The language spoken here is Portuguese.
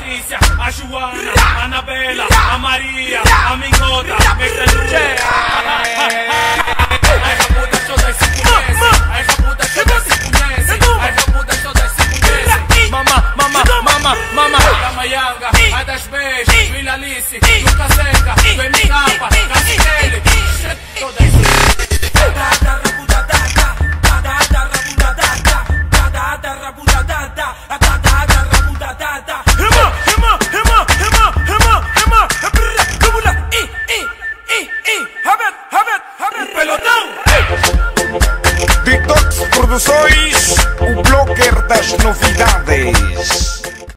Patrícia, a Joana, a Anabela, a Maria, a Mingota, Mestre Lué. As rabudas todas se conhecem, as rabudas todas se conhecem, as rabudas todas se conhecem. Mama, da Maianga, a das Beijos, Vila Alice, do Cacete.